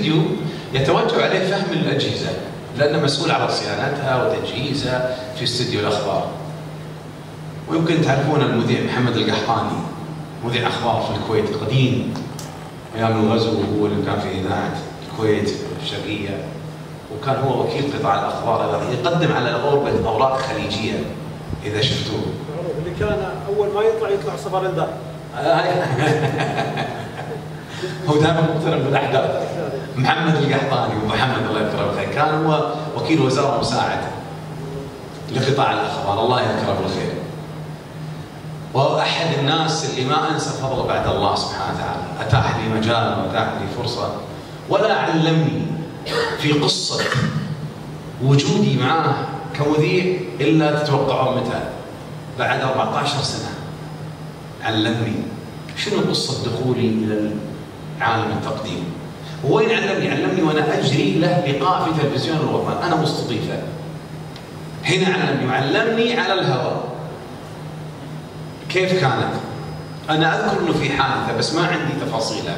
الاستديو يتوجب عليه فهم الأجهزة لأنه مسؤول على صيانتها وتجهيزها في استديو الأخبار. ويمكن تعرفون المذيع محمد القحطاني، مذيع أخبار في الكويت قديم أيام الغزو، هو اللي كان في إذاعة الكويت الشرقية، وكان هو وكيل قطاع الأخبار الذي يقدم على غربة أوراق خليجية إذا شفتوه. اللي كان أول ما يطلع صفر الدار. هو دائما مقترن بالاحداث. محمد القحطاني ومحمد الله يذكره بالخير كان هو وكيل وزاره مساعد لقطاع الاخبار، الله يذكره بالخير. واحد الناس اللي ما انسى فضله بعد الله سبحانه وتعالى، اتاح لي مجال واتاح لي فرصه ولا علمني في قصه وجودي معاه كمذيع الا تتوقعون متى؟ بعد 14 سنه علمني شنو قصه دخولي الى عالم التقديم. وين علمني؟ علمني وانا اجري له لقاء في تلفزيون الوطن، انا مستضيفه. هنا علمني وعلمني على الهواء. كيف كانت؟ انا اذكر انه في حادثه بس ما عندي تفاصيلها.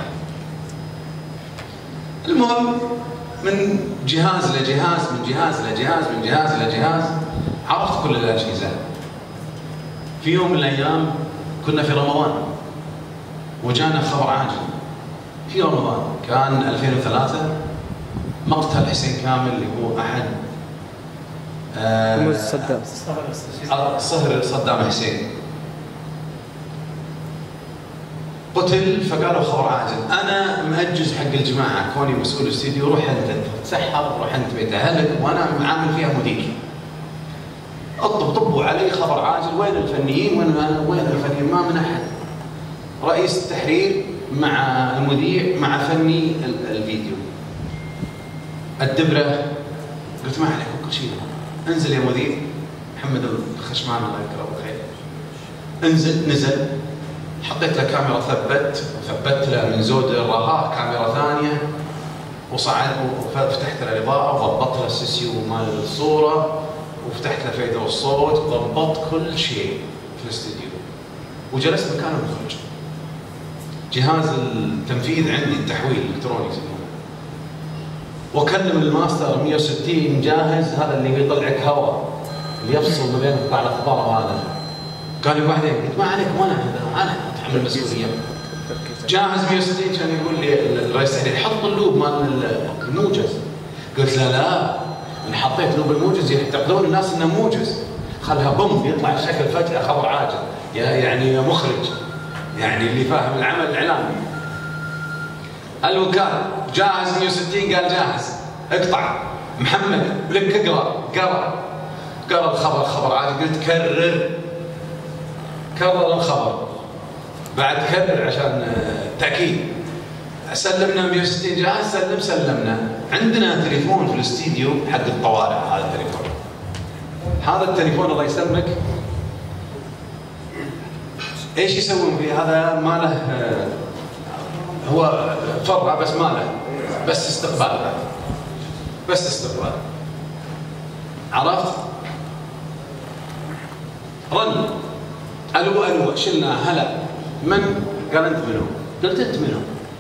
المهم من جهاز لجهاز، من جهاز لجهاز، من جهاز لجهاز، عرفت كل الاجهزه. في يوم من الايام كنا في رمضان وجانا خبر عاجل في رمضان، كان 2003 مقتل حسين كامل اللي هو احد صهر صدام حسين. قتل، فقالوا خبر عاجل. انا مأجز حق الجماعه كوني مسؤول استديو، روح انت تسحر، روح انت بيت اهلك وانا عامل فيها مدير. طبوا علي خبر عاجل، وين الفنيين؟ وين الفنيين؟ ما من احد. رئيس التحرير مع المذيع مع فني الفيديو. الدبره قلت ما عليك كل شيء، انزل يا مذيع. محمد الخشمان الله يذكره بالخير نزل، حطيت له كاميرا ثبت له من زود الرهاء كاميرا ثانيه، وصعد وفتحت له الاضاءه وضبطت له السيسيو مال الصوره وفتحت له فيدر الصوت، ضبطت كل شيء في الاستديو وجلست مكان المخرج. جهاز التنفيذ عندي التحويل الالكتروني يسمونه، واكلم الماستر 160 جاهز، هذا اللي يطلعك هواء اللي يفصل ما بين قطاع الاخبار وهذا. قال لي بعدين، قلت ما عليك وانا اتحمل المسؤوليه. جاهز 160 كان يقول لي الرئيس التحرير حط اللوب مال الموجز. قلت لا ان حطيت لوب الموجز يعتقدون الناس انه موجز، خلها بوم يطلع الشكل فجاه خبر عاجل، يعني مخرج يعني اللي فاهم العمل الاعلامي. الوكاله جاهز 160 قال جاهز، اقطع محمد لك قرا الخبر خبر عاجل. قلت كرر الخبر بعد كرر عشان تاكيد. سلمنا 160 جاهز، سلمنا. عندنا تليفون في الاستديو حق الطوارئ، هذا التليفون الله يسلمك ايش يسوون فيه؟ هذا ما له هو فرع بس ما له بس استقبال عرفت؟ رن الو شلنا هلا من؟ قال انت منو؟ قلت انت منو؟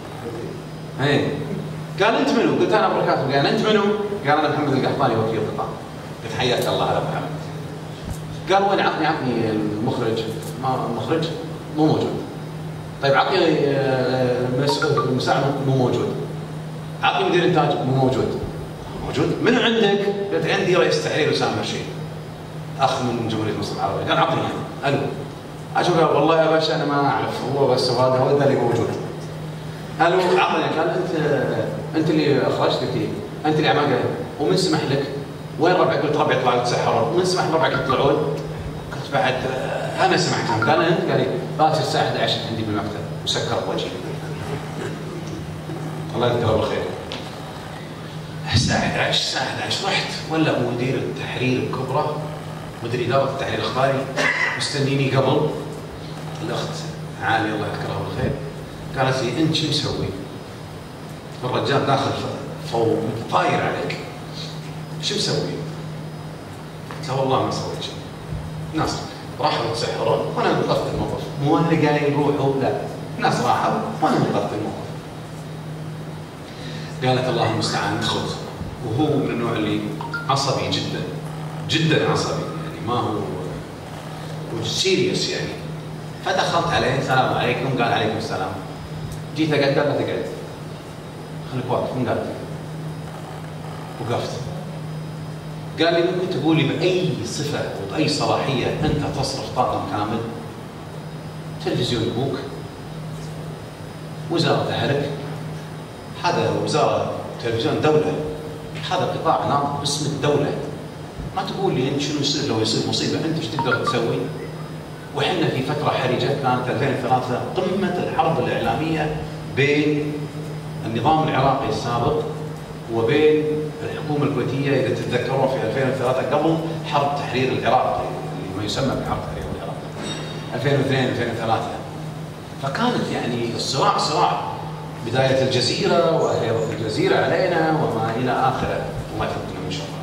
قال انت منو؟ قلت انا بركات. قال انت منو؟ قال انا محمد القحطاني وكيل قطاع. قلت حياك الله على محمد. قال وين؟ عطني المخرج. المخرج مو موجود. طيب عطني المساعد مو موجود. عطني مدير انتاج مو موجود. منو عندك؟ قلت عندي رئيس تحرير اسامه رشيد، اخ من جمهوريه مصر العربيه. قال عطني الو. اشوف والله يا باشا انا ما اعرف، هو بس هذا هو اللي موجود. الو عطني. قال انت اللي اخرجت فيه، انت اللي عملت. ومن سمح لك؟ وين ربعك؟ قلت ربعي طلعوا يتسحرون. ومن سمح ربعك يطلعون؟ قلت بعد انا سمحت. قال انت؟ قال لي باكر الساعه 11 عندي بالمكتب وسكر بوجهي. الله يذكره بالخير. الساعه 11 رحت ولا مدير التحرير الكبرى، مدير اداره التحرير الاخباري مستنيني قبل. الاخت عاليه الله يذكرها بالخير قالت لي انت شو مسوي؟ الرجال داخل فوق طاير عليك، شو مسوي؟ قلت له والله ما سويت شيء. الناس راحوا يتسحرون وانا نظفت الموقف، مو اللي قال يروحوا، لا، الناس راحوا وانا نظفت الموقف. قالت الله المستعان ادخل. وهو من النوع اللي عصبي جدا جدا عصبي، يعني ما هو سيريس يعني. فدخلت عليه السلام عليكم، قال عليكم السلام. جيت اقعد، قال لا تقعد خليك واقف. من قال؟ وقفت. قال لي ممكن تقول لي باي صفه وباي صلاحيه انت تصرف طاقم كامل؟ تلفزيون ابوك، وزاره اهلك، هذا وزاره تلفزيون دوله، هذا قطاع ناطق باسم الدوله. ما تقول لي انت شنو يصير لو يصير مصيبه، انت ايش تقدر تسوي؟ وحنا في فتره حرجه كانت 2003 قمه الحرب الاعلاميه بين النظام العراقي السابق وبين الحكومه الكويتيه، اذا تتذكرون في 2003 قبل حرب تحرير العراق اللي ما يسمى بحرب تحرير العراق 2002 2003. فكانت يعني الصراع صراع بدايه الجزيره واخيرا الجزيره علينا وما الى اخره، الله يفكنا من شره.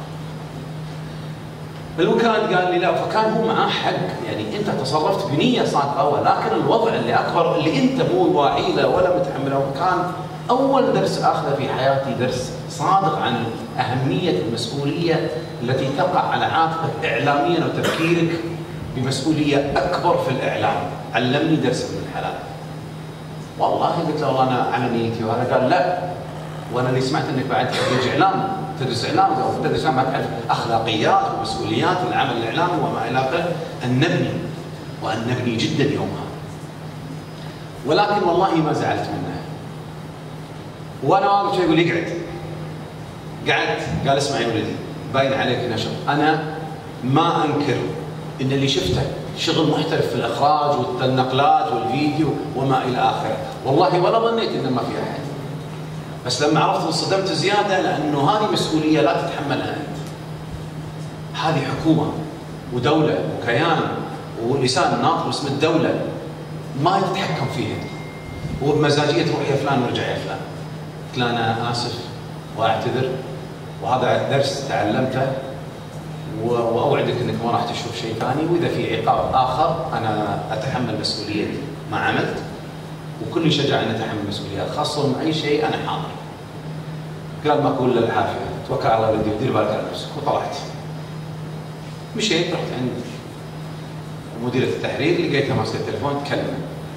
الوكالة قال لي لا، فكان هو معاه حق، يعني انت تصرفت بنيه صادقه، ولكن الوضع اللي اكبر اللي انت مو واعي له ولا متحمله. كان اول درس اخذه في حياتي درس صادق عن اهميه المسؤوليه التي تقع على عاتقك اعلاميا وتفكيرك بمسؤوليه اكبر في الاعلام. علمني درس من الحلال. والله قلت له والله انا على نيتي، وهذا قال لا، وانا اللي سمعت انك بعد تدرس اعلام، تدرس اعلام او تدرس اعلام، تعرف اخلاقيات ومسؤوليات العمل الاعلامي وما الى اخره. ان نبني جدا يومها. ولكن والله ما زعلت منه. وانا واقف يقول لي اقعد. قعدت، قال اسمع يا ولدي، باين عليك نشط. انا ما انكر ان اللي شفته شغل محترف في الاخراج والنقلات والفيديو وما الى اخره، والله ولا ظنيت انه ما في احد. بس لما عرفت انصدمت زياده، لانه هذه مسؤوليه لا تتحملها انت. هذه حكومه ودوله وكيان ولسان ناطق باسم الدوله، ما تتحكم فيها. وبمزاجيه تروح يا فلان وارجع يا فلان. قلت له انا اسف واعتذر، وهذا درس تعلمته، واوعدك انك ما راح تشوف شيء ثاني، واذا في عقاب اخر انا اتحمل مسؤوليه ما عملت، وكل شجاع ان اتحمل مسؤوليات خاصه من اي شيء انا حاضر. قال ما اقول الا العافيه، توكل على الله ولدي ودير بالك على نفسك. وطلعت. مشيت، رحت عند مديره التحرير، لقيتها ماسكه التليفون تكلم.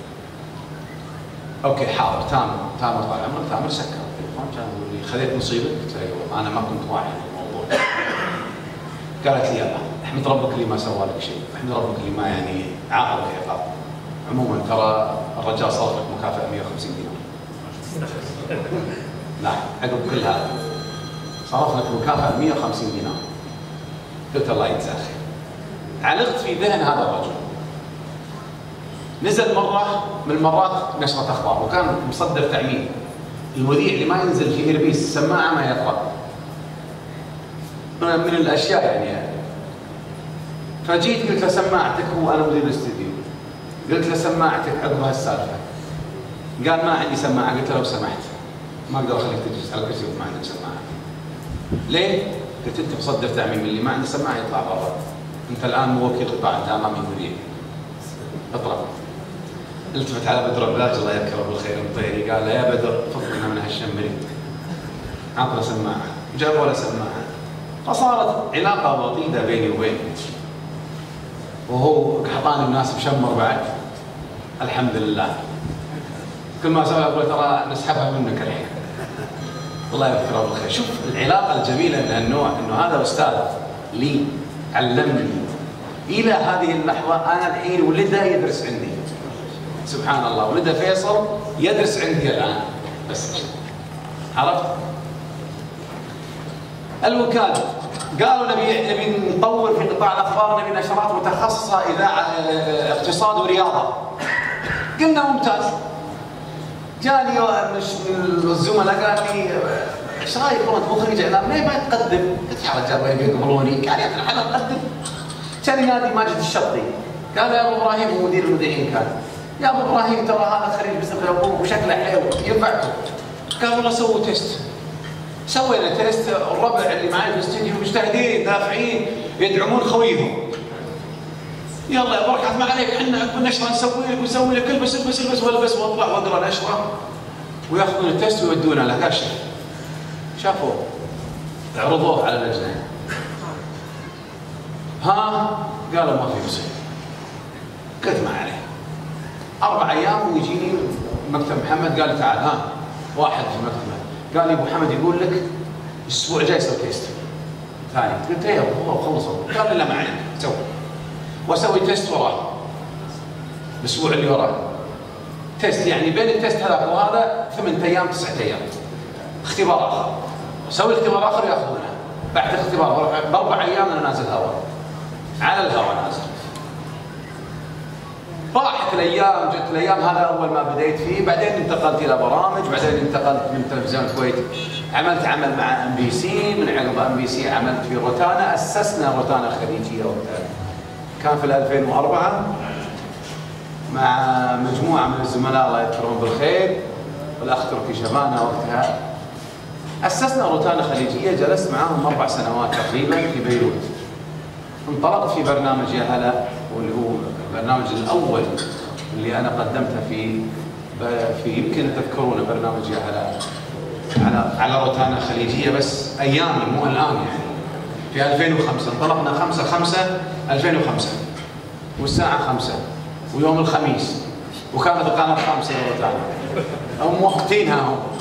اوكي حاضر، تامر طال عمرك، تامر سكر التليفون. كان يقول لي خذيت مصيبه؟ قلت له ايوه، انا ما كنت واعي بالموضوع. قالت لي يلا احمد ربك اللي ما سوى لك شيء، احمد ربك اللي ما يعني عاقبك عقاب. عموما ترى الرجال صرف لك مكافاه 150 دينار. لا عقب كل هذا صرف لك مكافاه 150 دينار. قلت الله يجزاه خير. علقت في ذهن هذا الرجل. نزل مره من المرات نشره اخبار، وكان مصدر تعميم. المذيع اللي ما ينزل في ايربيس السماعه ما يقرا. من الاشياء يعني. فجيت قلت له سماعتك، هو انا مدير الاستديو. قلت له سماعتك عقب هالسالفه. قال ما عندي سماعه. قلت له لو سمحت ما اقدر اخليك تجلس على الكرسي وما عندك سماعه. ليه؟ قلت انت مصدر تعميم، اللي ما عنده سماعه يطلع برا. انت الان مو وكيل قطاع، انت امامي مدير. اطلع. التفت على بدر البلاج الله يذكره بالخير المطيري، قال له يا بدر فكنا من هالشمري. عطنا سماعه، جابوا له سماعه. فصارت علاقه وطيده بيني وبينه. وهو حطاني الناس مشمر بعد. الحمد لله. كل ما سوى اقول ترى نسحبها منك الحين. الله يذكره بالخير. شوف العلاقه الجميله من هالنوع، انه هذا استاذ لي علمني الى هذه اللحظه. انا الحين ولده يدرس عندي. سبحان الله، ولده فيصل يدرس عندي الان. بس عرفت؟ الوكاله قالوا نبي نطور في قطاع الاخبار، نبي نشرات متخصصه اذاعه اقتصاد ورياضه. قلنا ممتاز. جاني الزملاء قال لي ايش رايك انت مخرج اعلام ليه ما تقدم؟ قلت يا رجال يقبلوني. قال يا اخي انا اقدم. كان ينادي ماجد الشرطي، قال يا ابو ابراهيم، هو مدير المذيعين كان، يا ابو ابراهيم ترى هذا خريج بس وشكله حلو ينفعكم. قال والله سووا تيست. سوينا تيست، الربع اللي معي في الاستديو مجتهدين دافعين يدعمون خويهم. يلا يا بركات ما عليك، احنا عقب النشره نسوي لك ونسوي لك، البس والبس واطلع واقرا نشره، وياخذون التيست ويودونه له. قال شوف شافوه عرضوه على اللجنه. ها قالوا ما في مصير. قلت ما عليه. 4 أيام ويجيني مكتب محمد قال لي تعال ها واحد في المكتب قال لي ابو محمد يقول لك الاسبوع الجاي يصير تيست ثاني. قلت ايه والله وخلصوا. قال لي لا ما عليك سوي واسوي تيست وراه الاسبوع اللي وراه تيست، يعني بين التيست هذا وهذا 8 أيام 9 أيام اختبار اخر. اسوي اختبار اخر ياخذونه بعد الاختبار ب4 أيام انا نازل هواء على الهواء نازل. راحت الايام جت الايام، هذا اول ما بديت فيه. بعدين انتقلت الى برامج، بعدين انتقلت من تلفزيون الكويت عملت عمل مع ام بي سي، من عقب ام بي سي عملت في روتانا، اسسنا روتانا خليجيه وقتها كان في 2004 مع مجموعه من الزملاء الله يذكرهم بالخير والاخ تركي شبانه. وقتها اسسنا روتانا خليجيه، جلست معاهم 4 سنوات تقريبا في بيروت. انطلقت في برنامج يا هلا واللي هو البرنامج الاول اللي انا قدمته في يمكن تذكرونه برنامج يا هلا على روتانا خليجيه، بس ايامي مو الان يعني في 2005 انطلقنا 5/5/2005 والساعه 5 ويوم الخميس وكانت القناه 5 روتانا هم وقتينها هم